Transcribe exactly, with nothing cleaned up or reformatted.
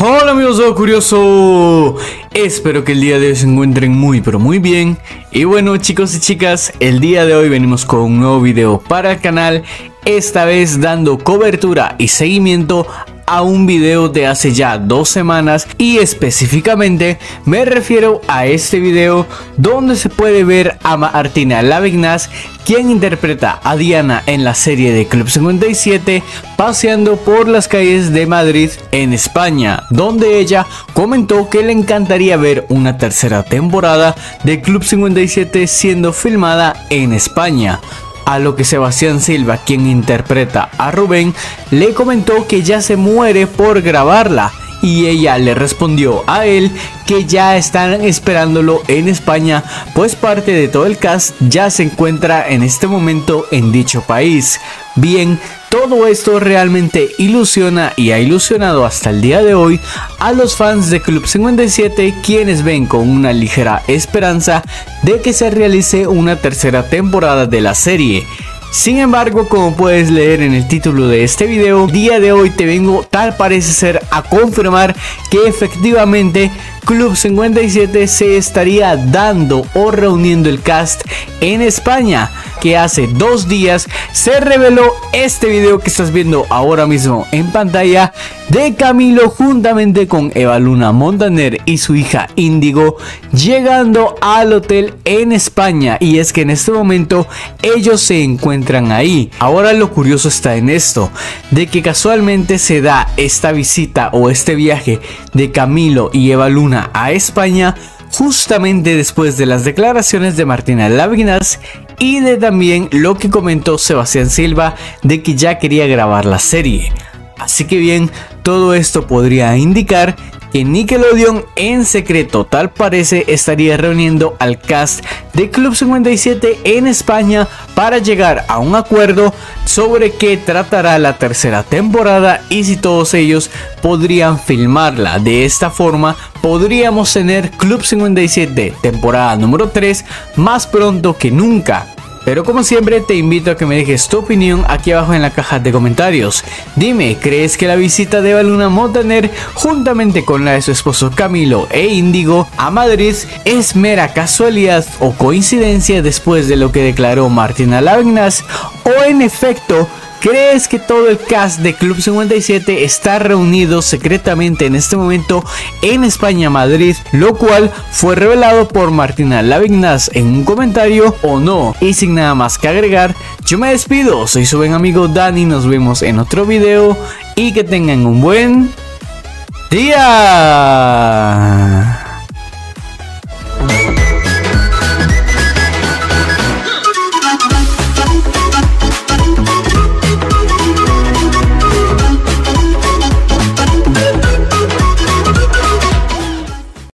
Hola amigos de Lo Curioso, espero que el día de hoy se encuentren muy pero muy bien. Y bueno chicos y chicas, el día de hoy venimos con un nuevo video para el canal. Esta vez dando cobertura y seguimiento a un video de hace ya dos semanas, y específicamente me refiero a este video donde se puede ver a Martina Lavignaz, quien interpreta a Diana en la serie de Club cincuenta y siete, paseando por las calles de Madrid en España, donde ella comentó que le encantaría ver una tercera temporada de Club cincuenta y siete siendo filmada en España. A lo que Sebastián Silva, quien interpreta a Rubén, le comentó que ya se muere por grabarla, y ella le respondió a él que ya están esperándolo en España, pues parte de todo el cast ya se encuentra en este momento en dicho país. Bien, todo esto realmente ilusiona y ha ilusionado hasta el día de hoy a los fans de Club cincuenta y siete, quienes ven con una ligera esperanza de que se realice una tercera temporada de la serie. Sin embargo, como puedes leer en el título de este video, el día de hoy te vengo, tal parece ser, a confirmar que efectivamente Club cincuenta y siete se estaría dando o reuniendo el cast en España, que hace dos días se reveló este video que estás viendo ahora mismo en pantalla de Camilo juntamente con Eva Luna Montaner y su hija Índigo llegando al hotel en España. Y es que en este momento ellos se encuentran ahí. Ahora lo curioso está en esto, de que casualmente se da esta visita o este viaje de Camilo y Eva Luna a España justamente después de las declaraciones de Martina Lavignaz y de también lo que comentó Sebastián Silva de que ya quería grabar la serie. Así que bien, todo esto podría indicar que Nickelodeon en secreto, tal parece, estaría reuniendo al cast de Club cincuenta y siete en España para llegar a un acuerdo sobre qué tratará la tercera temporada y si todos ellos podrían filmarla. De esta forma podríamos tener Club cincuenta y siete temporada número tres más pronto que nunca. Pero como siempre te invito a que me dejes tu opinión aquí abajo en la caja de comentarios. Dime, ¿crees que la visita de Eva Luna Montaner juntamente con la de su esposo Camilo e Índigo a Madrid es mera casualidad o coincidencia después de lo que declaró Martina Lavignaz? ¿O en efecto crees que todo el cast de Club cincuenta y siete está reunido secretamente en este momento en España, Madrid, lo cual fue revelado por Martina Lavignaz en un comentario o no? Y sin nada más que agregar, yo me despido, soy su buen amigo Dani, nos vemos en otro video y que tengan un buen día.